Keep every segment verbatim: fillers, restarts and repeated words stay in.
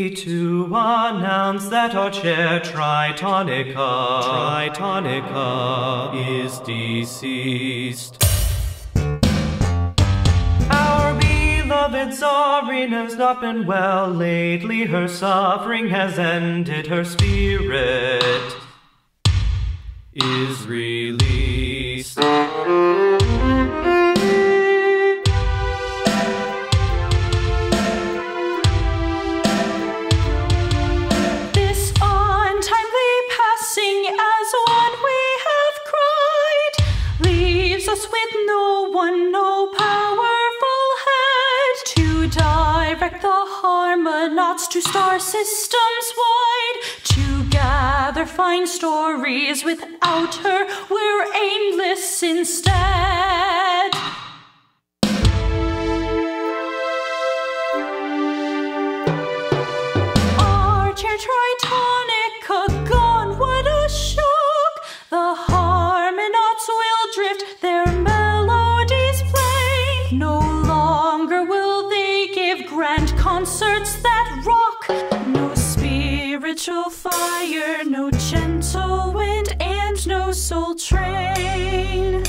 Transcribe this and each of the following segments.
happy to announce that our chair Tritonica, Tritonica is deceased. Our beloved Tsarina's not been well lately. Her suffering has ended. Her spirit is released. This untimely passing, as one we have cried, leaves us with no one, no powerful head to direct the harmonauts to star systems wide, to gather fine stories. Without her, we're aimless instead. Our chair Tritonica gone, what a shock! The harmonauts will drift, their melodies playing. No longer will they give grand concerts that rock. No spiritual fire, no gentle wind, and no soul train.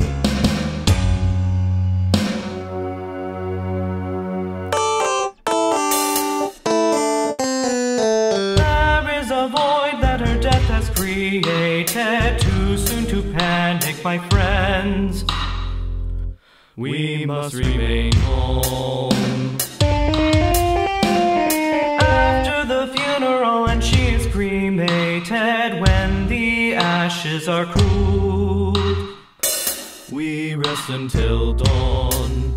There is a void that her death has created. Too soon to panic, my friends. We must remain home. After the funeral and she is cremated, when the ashes are cooled, we rest until dawn.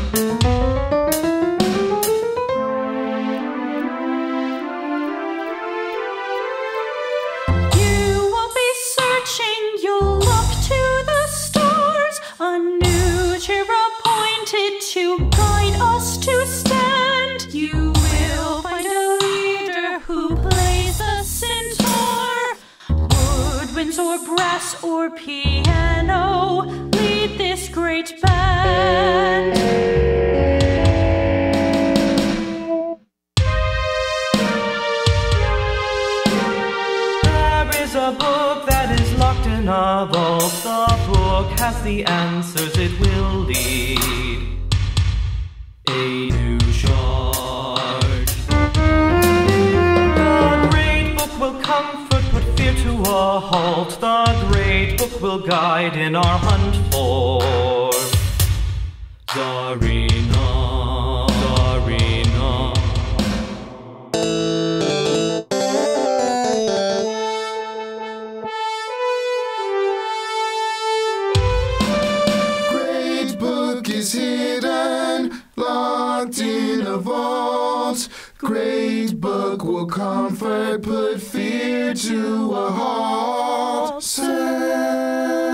You won't be searching, you'll look to the stars. A new chair appointed to guide us to stand. You will find a leader who plays the centaur. Woodwinds or brass or piano lead this great band. There is a book that is locked in a vault. The book has the answers, it will lead a new charge. The great book will comfort, put fear to a halt. The great book will guide in our hunt for Tsarina, Tsarina. Great book is hidden, locked in a vault. Great book will comfort, put fear to a halt. Search